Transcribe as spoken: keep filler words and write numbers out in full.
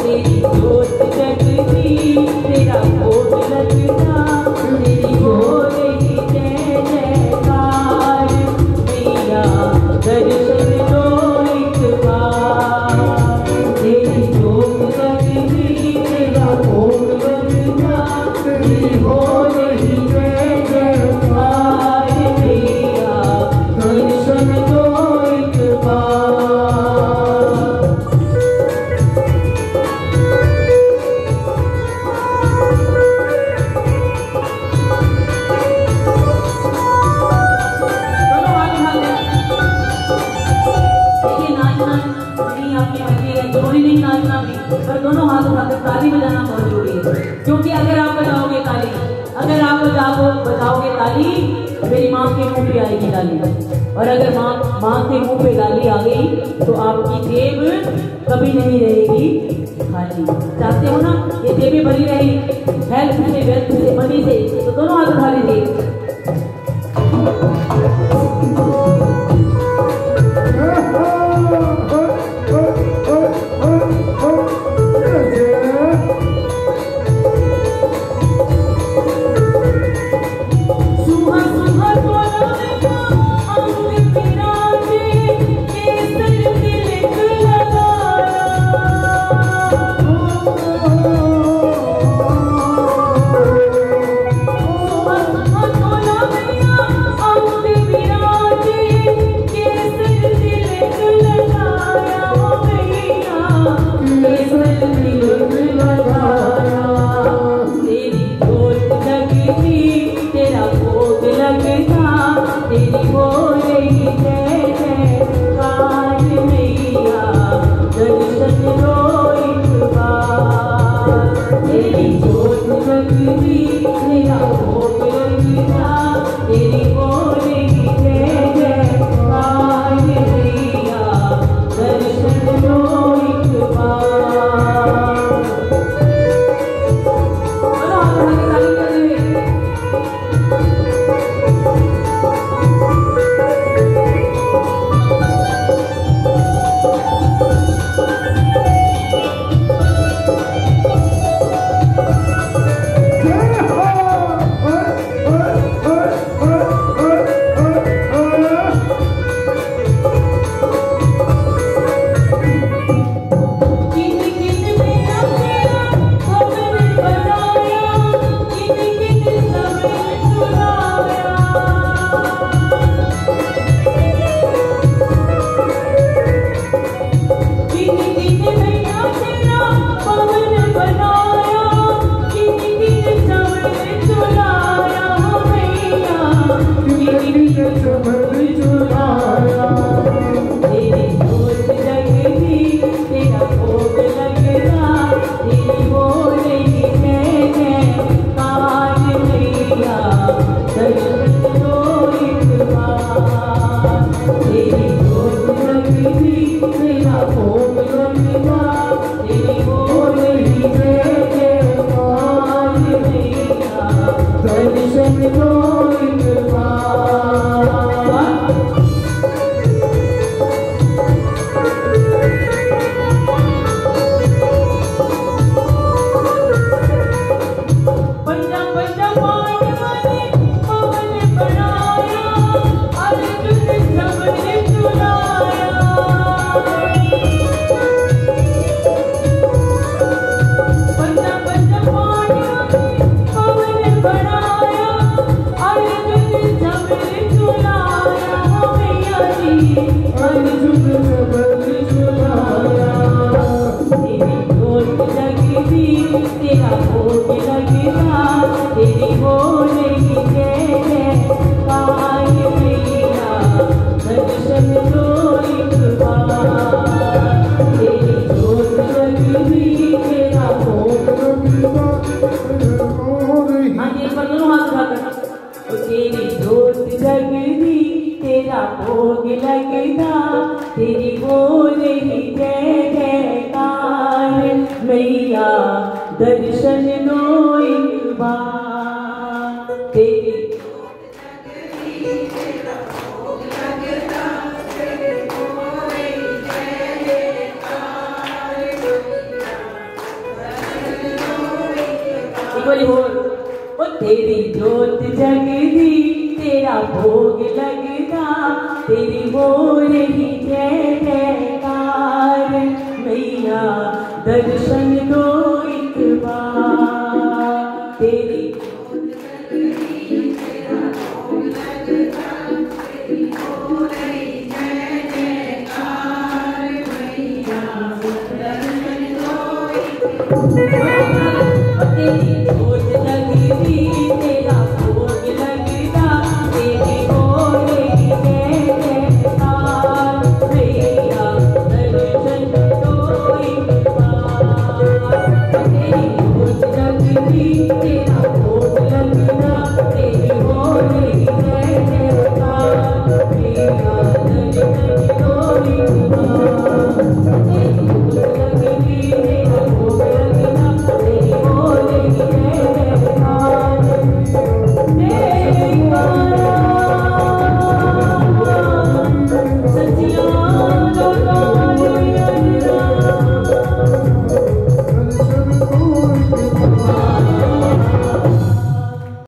तेरी जोत जगती तेरा भोग लगता तेरी हो रही जय जयकार मैया दर्शन दो एक बार तेरी जोत जगती तेरा भोग लगता तेरी हो रही जय जयकार मैया दर्शन दो एक बार। जरूरी नहीं नाचना भी, पर दोनों हाथ उठाकर ताली बजाना बहुत जरूरी है, क्योंकि अगर आप बजाओगे ताली अगर आप बजाओ बजाओगे ताली मेरी माँ के मुंह पे आएगी ताली, और अगर माँ माँ के मुंह पे ताली आ गई तो आपकी जेब कभी नहीं रहेगी खाली। चाहते हो ना ये जेबें भरी रही हेल्थ से वेल्थ से मनी से, तो दोनों हाथ उठा लीजिए। दर्शन दो एक बार तेरी बारी होर ओ तेरी जोत जगदी तेरा भोग लगदा तेरी हो रही जय जयकार मैया दर्शन दो एक बार तेरी Oh